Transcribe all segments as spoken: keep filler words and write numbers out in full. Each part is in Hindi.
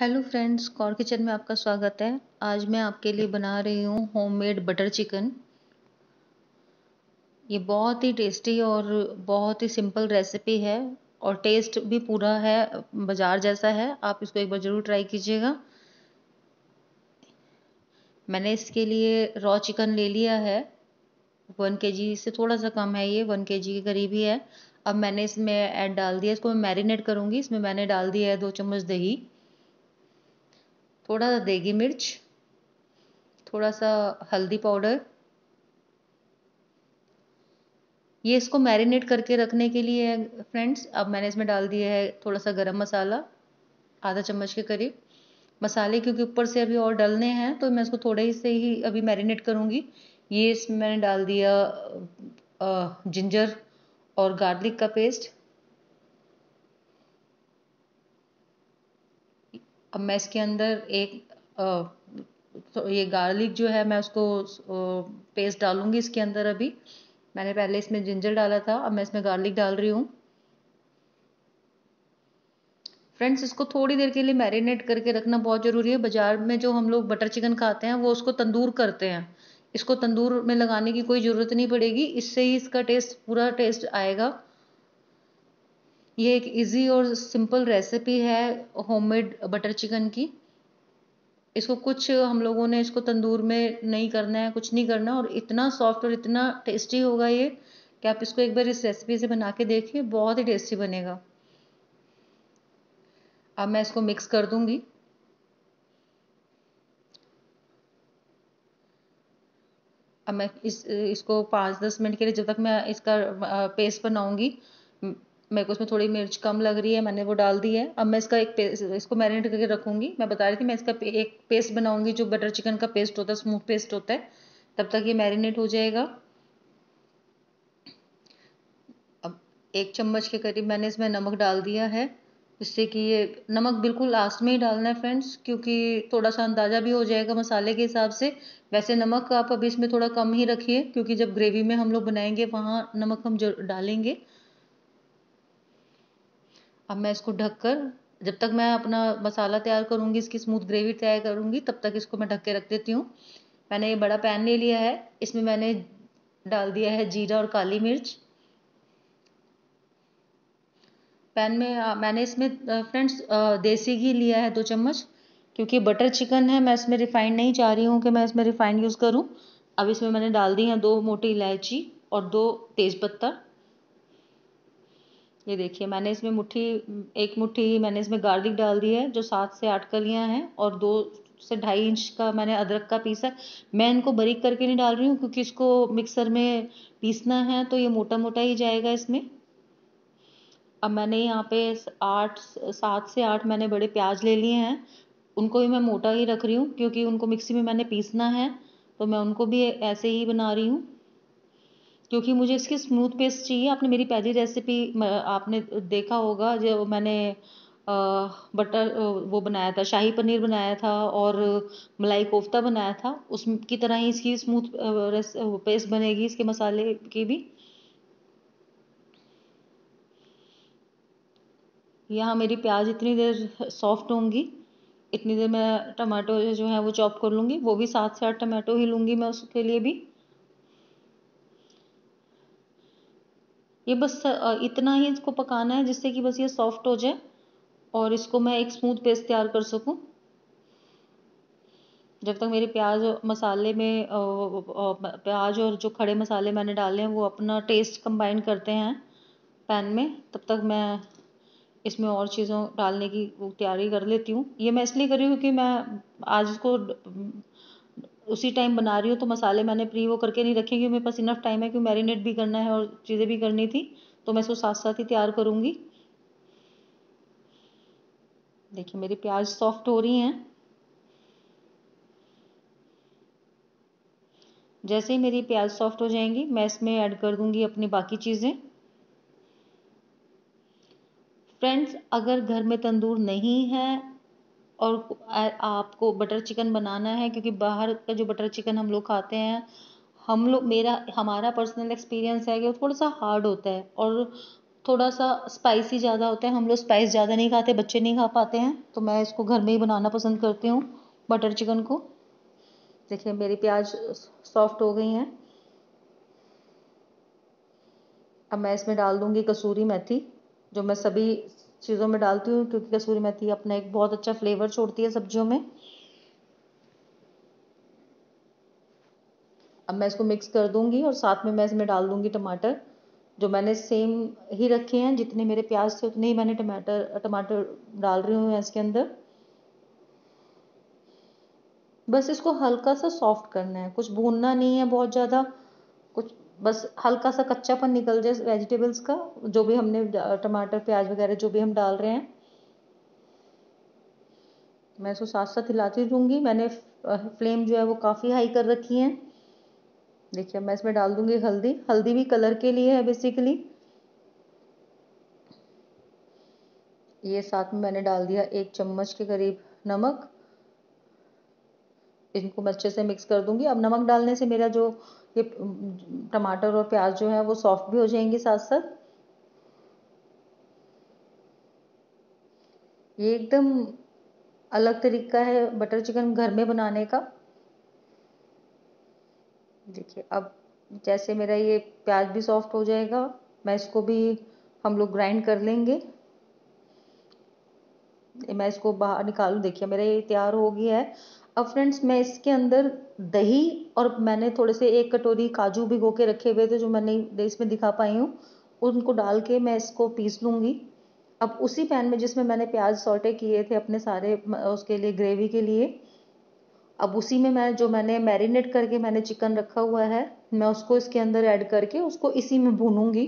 हेलो फ्रेंड्स, कौर किचन में आपका स्वागत है। आज मैं आपके लिए बना रही हूँ होममेड बटर चिकन। ये बहुत ही टेस्टी और बहुत ही सिंपल रेसिपी है और टेस्ट भी पूरा है बाजार जैसा है। आप इसको एक बार ज़रूर ट्राई कीजिएगा। मैंने इसके लिए रॉ चिकन ले लिया है। वन केजी से थोड़ा सा कम है, ये वन केजी के करीब ही है। अब मैंने इसमें ऐड डाल दिया, इसको मैं मैरिनेट करूँगी। इसमें मैंने डाल दिया है दो चम्मच दही, थोड़ा सा देगी मिर्च, थोड़ा सा हल्दी पाउडर। ये इसको मैरिनेट करके रखने के लिए है फ्रेंड्स। अब मैंने इसमें डाल दिया है थोड़ा सा गरम मसाला, आधा चम्मच के करीब। मसाले क्योंकि ऊपर से अभी और डलने हैं तो मैं इसको थोड़े ही से ही अभी मैरिनेट करूँगी। ये इसमें मैंने डाल दिया जिंजर और गार्लिक का पेस्ट। अब मैं इसके अंदर एक अ, तो ये गार्लिक जो है मैं उसको पेस्ट डालूंगी इसके अंदर। अभी मैंने पहले इसमें जिंजर डाला था, अब मैं इसमें गार्लिक डाल रही हूँ। फ्रेंड्स, इसको थोड़ी देर के लिए मैरिनेट करके रखना बहुत ज़रूरी है। बाजार में जो हम लोग बटर चिकन खाते हैं वो उसको तंदूर करते हैं। इसको तंदूर में लगाने की कोई ज़रूरत नहीं पड़ेगी, इससे ही इसका टेस्ट पूरा टेस्ट आएगा। ये एक इजी और सिंपल रेसिपी है होममेड बटर चिकन की। इसको कुछ हम लोगों ने इसको तंदूर में नहीं करना है, कुछ नहीं करना, और इतना सॉफ्ट और इतना टेस्टी होगा ये कि आप इसको एक बार इस रेसिपी से बना के देखिए, बहुत ही टेस्टी बनेगा। अब मैं इसको मिक्स कर दूंगी। अब मैं इस इसको पाँच दस मिनट के लिए, जब तक मैं इसका पेस्ट बनाऊंगी, म- मेरे को इसमें थोड़ी मिर्च कम लग रही है, मैंने वो डाल दी है। अब मैं इसका एक पेस्ट, इसको मैरिनेट करके रखूंगी। मैं बता रही थी मैं इसका पे, एक पेस्ट बनाऊंगी जो बटर चिकन का पेस्ट होता है, स्मूथ पेस्ट होता है। तब तक ये मैरिनेट हो जाएगा। अब एक चम्मच के करीब मैंने इसमें नमक डाल दिया है, जिससे कि ये नमक बिल्कुल लास्ट में ही डालना है फ्रेंड्स, क्योंकि थोड़ा सा अंदाज़ा भी हो जाएगा मसाले के हिसाब से। वैसे नमक आप अभी इसमें थोड़ा कम ही रखिए, क्योंकि जब ग्रेवी में हम लोग बनाएंगे वहाँ नमक हम जो डालेंगे। अब मैं इसको ढककर, जब तक मैं अपना मसाला तैयार करूँगी, इसकी स्मूथ ग्रेवी तैयार करूँगी, तब तक इसको मैं ढक के रख देती हूँ। मैंने ये बड़ा पैन ले लिया है, इसमें मैंने डाल दिया है जीरा और काली मिर्च। पैन में अ, मैंने इसमें फ्रेंड्स देसी घी लिया है दो चम्मच, क्योंकि बटर चिकन है, मैं इसमें रिफाइंड नहीं चाह रही हूँ कि मैं इसमें रिफाइंड यूज़ करूँ। अब इसमें मैंने डाल दी हैं दो मोटी इलायची और दो तेज़पत्ता। ये देखिए, मैंने इसमें मुट्ठी एक मुट्ठी मैंने इसमें गार्लिक डाल दी है, जो सात से आठ कलियां हैं, और दो से ढाई इंच का मैंने अदरक का पीसा है। मैं इनको बारीक करके नहीं डाल रही हूँ, क्योंकि इसको मिक्सर में पीसना है तो ये मोटा मोटा ही जाएगा इसमें। अब मैंने यहाँ पे आठ सात से आठ मैंने बड़े प्याज ले लिए हैं। उनको भी मैं मोटा ही रख रही हूँ, क्योंकि उनको मिक्सी में मैंने पीसना है, तो मैं उनको भी ऐसे ही बना रही हूँ, क्योंकि मुझे इसकी स्मूथ पेस्ट चाहिए। आपने मेरी पहली रेसिपी आपने देखा होगा, जो मैंने अ, बटर अ, वो बनाया था, शाही पनीर बनाया था और मलाई कोफ्ता बनाया था, उसकी तरह ही इसकी स्मूथ पेस्ट बनेगी इसके मसाले की भी। यहाँ मेरी प्याज इतनी देर सॉफ्ट होंगी, इतनी देर मैं टमाटो जो है वो चॉप कर लूँगी। वो भी सात से आठ टमाटो ही लूँगी मैं उसके लिए भी। ये बस अ, इतना ही इसको पकाना है, जिससे कि बस ये सॉफ्ट हो जाए और इसको मैं एक स्मूथ पेस्ट तैयार कर सकूं। जब तक मेरे प्याज मसाले में अ, अ, प्याज और जो खड़े मसाले मैंने डाले हैं वो अपना टेस्ट कंबाइन करते हैं पैन में, तब तक मैं इसमें और चीज़ों डालने की वो तैयारी कर लेती हूँ। ये मैं इसलिए कर रही हूँ कि मैं आज इसको उसी टाइम बना रही हूँ, तो मसाले मैंने प्री वो करके नहीं रखे, क्योंकि मेरे पास इनफ टाइम है कि मैरिनेट भी करना है और चीज़ें भी करनी थी, तो मैं इसको साथ साथ ही तैयार करूँगी। देखिए, मेरी प्याज सॉफ्ट हो रही हैं। जैसे ही मेरी प्याज सॉफ्ट हो जाएंगी, मैं इसमें ऐड कर दूंगी अपनी बाकी चीज़ें। फ्रेंड्स, अगर घर में तंदूर नहीं है और आपको बटर चिकन बनाना है, क्योंकि बाहर का जो बटर चिकन हम लोग खाते हैं, हम लोग मेरा हमारा पर्सनल एक्सपीरियंस है कि वो थोड़ा सा हार्ड होता है, और थोड़ा सा स्पाइसी ज़्यादा होता है, हम लोग स्पाइस ज़्यादा नहीं खाते, बच्चे नहीं खा पाते हैं, तो मैं इसको घर में ही बनाना पसंद करती हूँ बटर चिकन को। देखिए मेरी प्याज सॉफ्ट हो गई हैं। अब मैं इसमें डाल दूंगी कसूरी मेथी, जो मैं सभी चीज़ों में डालती हूँ क्योंकि कसूरी मेथी अपना एक बहुत अच्छा फ्लेवर छोड़ती है सब्जियों में। अब मैं इसको मिक्स कर दूंगी और साथ में मैं इसमें डाल दूंगी टमाटर, जो मैंने सेम ही रखे हैं, जितने मेरे प्याज थे उतने ही मैंने टमाटर टमाटर डाल रही हूँ इसके अंदर। बस इसको हल्का सा सॉफ्ट करना है, कुछ भूनना नहीं है बहुत ज़्यादा, कुछ बस हल्का सा कच्चापन निकल जाए वेजिटेबल्स का, जो भी हमने टमाटर प्याज वगैरह जो भी हम डाल रहे हैं। मैं इसको साथ साथ हिलाती रहूँगी। मैंने फ्लेम जो है वो काफ़ी हाई कर रखी है। देखिए मैं इसमें डाल दूंगी हल्दी, हल्दी भी कलर के लिए है बेसिकली। ये साथ में मैंने डाल दिया एक चम्मच के करीब नमक। इनको मैं अच्छे से मिक्स कर दूंगी। अब नमक डालने से मेरा जो ये टमाटर और प्याज जो है वो सॉफ्ट भी हो जाएंगे साथ साथ। ये एकदम अलग तरीका है बटर चिकन घर में बनाने का। देखिए अब जैसे मेरा ये प्याज भी सॉफ्ट हो जाएगा, मैं इसको भी हम लोग ग्राइंड कर लेंगे। मैं इसको बाहर निकालू। देखिए मेरा ये तैयार हो गया है। अब फ्रेंड्स मैं इसके अंदर दही और मैंने थोड़े से एक कटोरी काजू भिगो के रखे हुए थे जो मैंने इसमें दिखा पाई हूँ, उनको डाल के मैं इसको पीस लूँगी। अब उसी पैन में जिसमें मैंने प्याज सौटे किए थे अपने सारे उसके लिए ग्रेवी के लिए, अब उसी में मैं जो मैंने मैरिनेट करके मैंने चिकन रखा हुआ है मैं उसको इसके अंदर ऐड करके उसको इसी में भूनूंगी।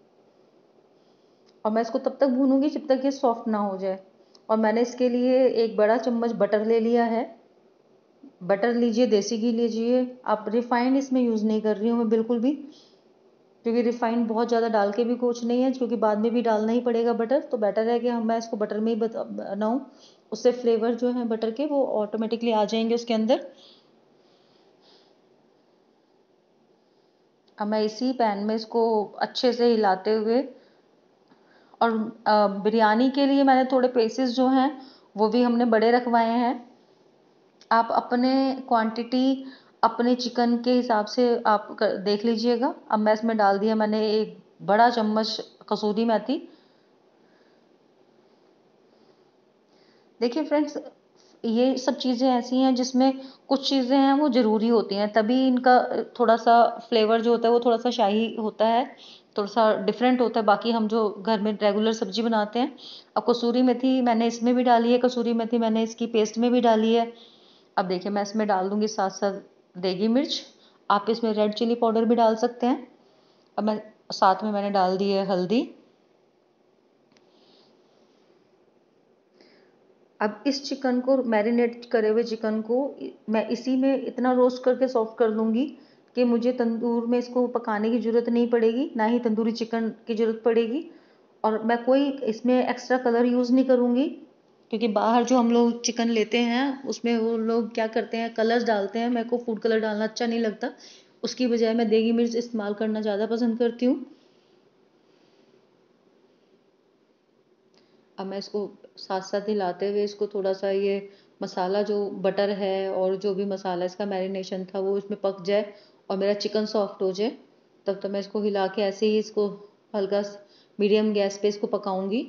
और मैं इसको तब तक भूनूंगी जब तक ये सॉफ्ट ना हो जाए। और मैंने इसके लिए एक बड़ा चम्मच बटर ले लिया है। बटर लीजिए, देसी घी लीजिए, आप रिफाइंड इसमें यूज़ नहीं कर रही हूँ मैं बिल्कुल भी, क्योंकि रिफाइंड बहुत ज़्यादा डाल के भी कुछ नहीं है, क्योंकि बाद में भी डालना ही पड़ेगा बटर, तो बेटर है कि हम मैं इसको बटर में ही बनाऊँ। उससे फ्लेवर जो है बटर के वो ऑटोमेटिकली आ जाएंगे उसके अंदर। अब मैं इसी पैन में इसको अच्छे से हिलाते हुए, और बिरयानी के लिए मैंने थोड़े पीसेस जो हैं वो भी हमने बड़े रखवाए हैं। आप अपने क्वांटिटी अपने चिकन के हिसाब से आप कर, देख लीजिएगा। अब मैं इसमें डाल दिया मैंने एक बड़ा चम्मच कसूरी मेथी। देखिए फ्रेंड्स ये सब चीज़ें ऐसी हैं जिसमें कुछ चीज़ें हैं वो ज़रूरी होती हैं, तभी इनका थोड़ा सा फ्लेवर जो होता है वो थोड़ा सा शाही होता है, थोड़ा सा डिफरेंट होता है बाकी हम जो घर में रेगुलर सब्जी बनाते हैं। अब कसूरी मेथी मैंने इसमें भी डाली है, कसूरी मेथी मैंने इसकी पेस्ट में भी डाली है। अब देखिए मैं इसमें डाल दूंगी साथ साथ देगी मिर्च, आप इसमें रेड चिली पाउडर भी डाल सकते हैं। अब मैं साथ में मैंने डाल दी है हल्दी। अब इस चिकन को मैरिनेट करे हुए चिकन को मैं इसी में इतना रोस्ट करके सॉफ्ट कर दूंगी कि मुझे तंदूर में इसको पकाने की ज़रूरत नहीं पड़ेगी, ना ही तंदूरी चिकन की ज़रूरत पड़ेगी। और मैं कोई इसमें एक्स्ट्रा कलर यूज़ नहीं करूँगी, क्योंकि बाहर जो हम लोग चिकन लेते हैं उसमें वो लोग क्या करते हैं कलर्स डालते हैं, मेरे को फूड कलर डालना अच्छा नहीं लगता। उसकी बजाय मैं देगी मिर्च इस्तेमाल करना ज़्यादा पसंद करती हूँ। अब मैं इसको साथ साथ हिलाते हुए इसको थोड़ा सा ये मसाला जो बटर है और जो भी मसाला इसका मैरिनेशन था वो इसमें पक जाए और मेरा चिकन सॉफ्ट हो जाए, तब तक मैं इसको हिला के ऐसे ही इसको हल्का मीडियम गैस पे इसको पकाऊंगी।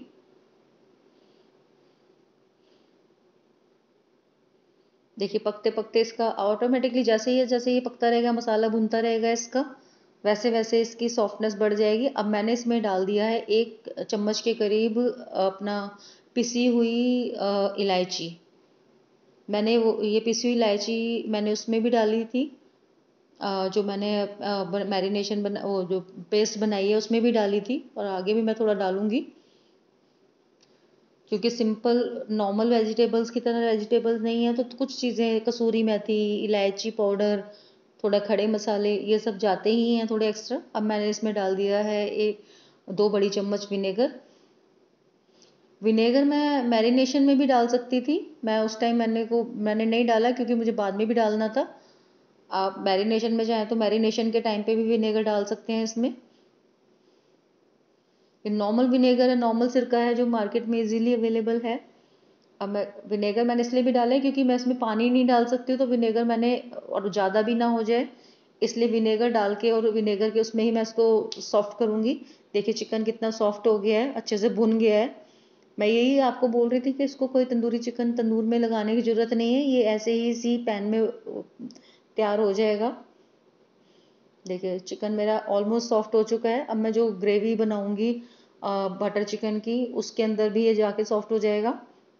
देखिए पकते पकते इसका ऑटोमेटिकली जैसे ही जैसे ये पकता रहेगा मसाला भुनता रहेगा इसका, वैसे वैसे इसकी सॉफ्टनेस बढ़ जाएगी। अब मैंने इसमें डाल दिया है एक चम्मच के करीब अपना पिसी हुई इलायची। मैंने वो ये पिसी हुई इलायची मैंने उसमें भी डाली थी, अ, जो मैंने मैरिनेशन बना वो जो पेस्ट बनाई है उसमें भी डाली थी, और आगे भी मैं थोड़ा डालूंगी, क्योंकि सिंपल नॉर्मल वेजिटेबल्स की तरह वेजिटेबल्स नहीं है, तो कुछ चीज़ें कसूरी मेथी, इलायची पाउडर, थोड़ा खड़े मसाले ये सब जाते ही हैं थोड़े एक्स्ट्रा। अब मैंने इसमें डाल दिया है एक दो बड़ी चम्मच विनेगर। विनेगर मैं मैरिनेशन में भी डाल सकती थी, मैं उस टाइम मैंने को मैंने नहीं डाला क्योंकि मुझे बाद में भी डालना था। आप मैरिनेशन में चाहें तो मैरिनेशन के टाइम पे भी विनेगर डाल सकते हैं इसमें। ये नॉर्मल विनेगर है, नॉर्मल सिरका है जो मार्केट में इजीली अवेलेबल है। अब मैं विनेगर मैंने इसलिए भी डाला है क्योंकि मैं इसमें पानी नहीं डाल सकती हूँ, तो विनेगर मैंने, और ज़्यादा भी ना हो जाए इसलिए विनेगर डाल के और विनेगर के उसमें ही मैं इसको सॉफ्ट करूँगी। देखिए चिकन कितना सॉफ्ट हो गया है, अच्छे से भुन गया है। मैं यही आपको बोल रही थी कि इसको कोई तंदूरी चिकन तंदूर में लगाने की ज़रूरत नहीं है, ये ऐसे ही इसी पैन में तैयार हो जाएगा। देखिए चिकन मेरा ऑलमोस्ट सॉफ्ट हो चुका है। अब मैं जो ग्रेवी बनाऊंगी बटर चिकन की, उसके अंदर भी ये जाके सॉफ्ट हो जाएगा।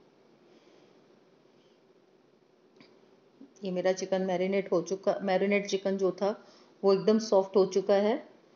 ये मेरा चिकन मैरिनेट हो चुका, मैरिनेट चिकन जो था वो एकदम सॉफ्ट हो चुका है।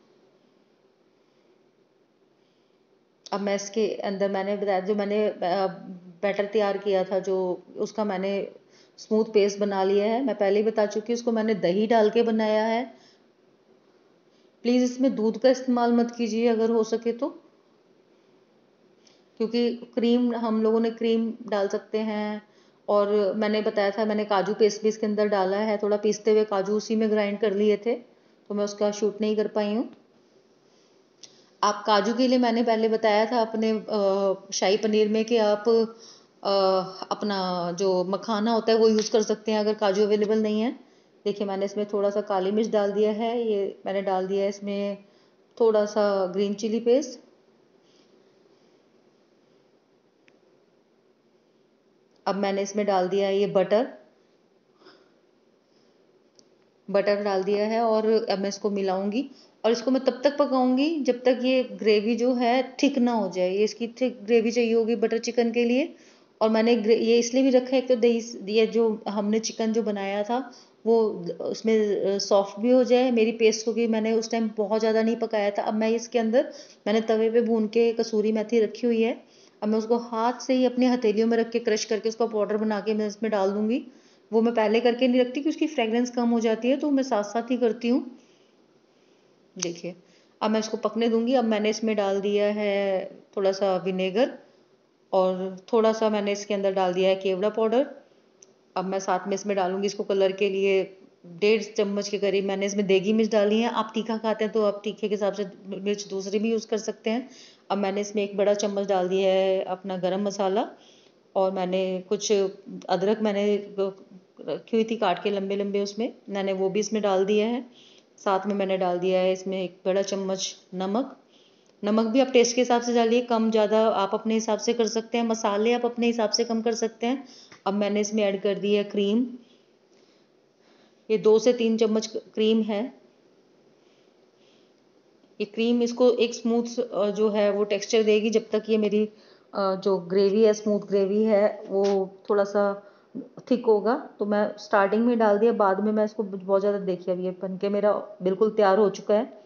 अब मैं इसके अंदर, मैंने बताया जो मैंने बैटर तैयार किया था, जो उसका मैंने स्मूथ पेस्ट बना लिया है। मैं पहले ही बता चुकी हूँ, उसको मैंने दही डाल के बनाया है। प्लीज़ इसमें दूध का इस्तेमाल मत कीजिए अगर हो सके तो, क्योंकि क्रीम, हम लोगों ने क्रीम डाल सकते हैं। और मैंने बताया था मैंने काजू पेस्ट भी इसके अंदर डाला है, थोड़ा पीसते हुए काजू उसी में ग्राइंड कर लिए थे, तो मैं उसका शूट नहीं कर पाई हूँ। आप काजू के लिए मैंने पहले बताया था अपने शाही पनीर में कि आप आ, अपना जो मखाना होता है वो यूज़ कर सकते हैं अगर काजू अवेलेबल नहीं है। देखिए मैंने इसमें थोड़ा सा काली मिर्च डाल दिया है, ये मैंने डाल दिया है इसमें थोड़ा सा ग्रीन चिली पेस्ट। अब मैंने इसमें डाल दिया है ये बटर, बटर डाल दिया है और अब मैं इसको मिलाऊंगी और इसको मैं तब तक पकाऊंगी जब तक ये ग्रेवी जो है थिक ना हो जाए। ये इसकी थिक ग्रेवी चाहिए होगी बटर चिकन के लिए। और मैंने ये इसलिए भी रखा है, एक तो दही, ये जो हमने चिकन जो बनाया था वो उसमें सॉफ्ट भी हो जाए मेरी पेस्ट, क्योंकि मैंने उस टाइम बहुत ज़्यादा नहीं पकाया था। अब मैं इसके अंदर मैंने तवे पे भून के कसूरी मेथी रखी हुई है, अब मैं उसको हाथ से ही अपने हथेलियों में रख के क्रश करके उसका पाउडर बना के मैं इसमें डाल दूंगी। वो मैं पहले करके नहीं रखती कि उसकी फ्रेग्रेंस कम हो जाती है, तो मैं साथ साथ ही करती हूँ। देखिए अब मैं इसको पकने दूंगी। अब मैंने इसमें डाल दिया है थोड़ा सा विनेगर और थोड़ा सा मैंने इसके अंदर डाल दिया है केवड़ा पाउडर। अब मैं साथ में इसमें डालूंगी इसको कलर के लिए डेढ़ चम्मच के करीब मैंने इसमें देगी मिर्च डाली है। आप तीखा खाते हैं तो आप तीखे के हिसाब से मिर्च दूसरी भी यूज़ कर सकते हैं। अब मैंने इसमें एक बड़ा चम्मच डाल दिया है अपना गरम मसाला, और मैंने कुछ अदरक मैंने रखी हुई थी काट के लंबे लंबे, उसमें मैंने वो भी इसमें डाल दिया है। साथ में मैंने डाल दिया है इसमें एक बड़ा चम्मच नमक। नमक भी आप टेस्ट के हिसाब से डालिए, कम ज़्यादा आप अपने हिसाब से कर सकते हैं, मसाले आप अपने हिसाब से कम कर सकते हैं। अब मैंने इसमें ऐड कर दी है क्रीम, ये दो से तीन चम्मच क्रीम है। ये क्रीम इसको एक स्मूथ जो है वो टेक्सचर देगी, जब तक ये मेरी जो ग्रेवी है, स्मूथ ग्रेवी है, वो थोड़ा सा थिक होगा। तो मैं स्टार्टिंग में डाल दिया, बाद में मैं इसको बहुत ज़्यादा, देखिए अब ये बन के मेरा बिल्कुल तैयार हो चुका है।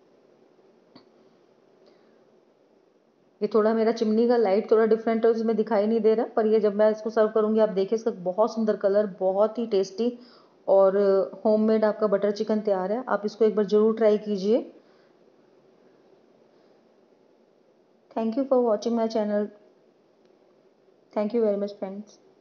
ये थोड़ा मेरा चिमनी का लाइट थोड़ा डिफरेंट है, उसमें दिखाई नहीं दे रहा, पर ये जब मैं इसको सर्व करूंगी आप देखिए इसका बहुत सुंदर कलर, बहुत ही टेस्टी और होममेड आपका बटर चिकन तैयार है। आप इसको एक बार ज़रूर ट्राई कीजिए। Thank you for watching my channel. Thank you very much friends.